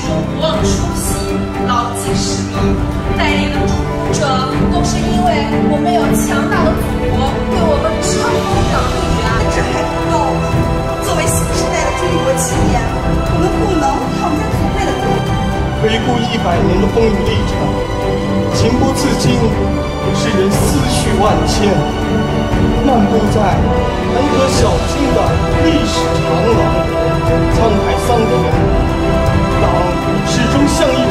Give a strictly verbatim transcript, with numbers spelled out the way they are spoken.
终不忘初心，牢记使命。带领的诸公者，都是因为我们有强大的祖国对我们撑风养育啊。 这还不够，作为新时代的中国青年，我们不能躺在祖辈的头。 回顾一百年的风雨历程，情不自禁，使人思绪万千。漫步在坎坷小径的历史长廊，沧海桑田，党始终像一